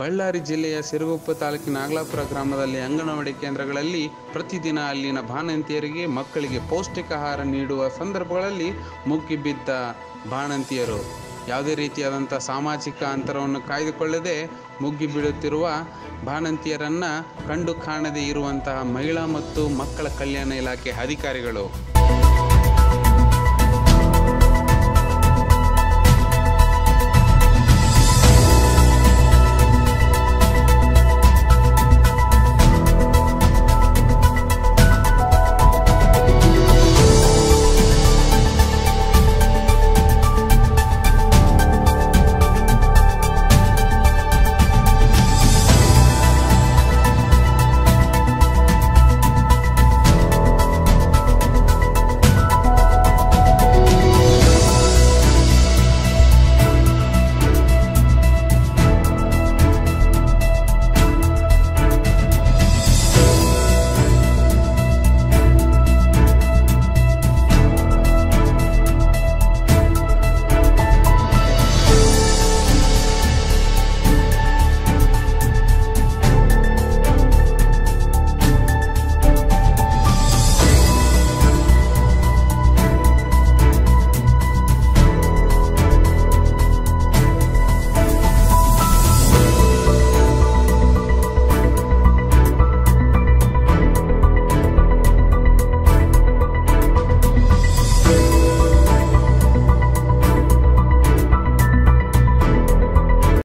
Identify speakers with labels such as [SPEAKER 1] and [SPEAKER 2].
[SPEAKER 1] ಬಳ್ಳಾರಿ ಜಿಲ್ಲೆಯ ಸಿರುಗುಪ್ಪ ತಾಲೂಕಿನ ನಾಗಲಾಪುರ ಗ್ರಾಮದಲ್ಲಿ ಅಂಗನವಾಡಿ ಕೇಂದ್ರಗಳಲ್ಲಿ ಪ್ರತಿದಿನ ಅಲ್ಲಿನ ಬಾಣಂತಿಯರಿಗೆ ಮಕ್ಕಳಿಗೆ ಪೌಷ್ಟಿಕ ಆಹಾರ ನೀಡುವ ಸಂದರ್ಭಗಳಲ್ಲಿ ಮುಗಿಬಿದ್ದ ಬಾಣಂತಿಯರು ಯಾವುದೇ ರೀತಿಯಾದಂಥ ಸಾಮಾಜಿಕ ಅಂತರವನ್ನು ಕಾಯ್ದುಕೊಳ್ಳದೆ ಮುಗಿಬೀಳುತ್ತಿರುವ ಬಾಣಂತಿಯರನ್ನು ಕಂಡು ಕಾಣದೇ ಇರುವಂತಹ ಮಹಿಳಾ ಮತ್ತು ಮಕ್ಕಳ ಕಲ್ಯಾಣ ಇಲಾಖೆ ಅಧಿಕಾರಿಗಳು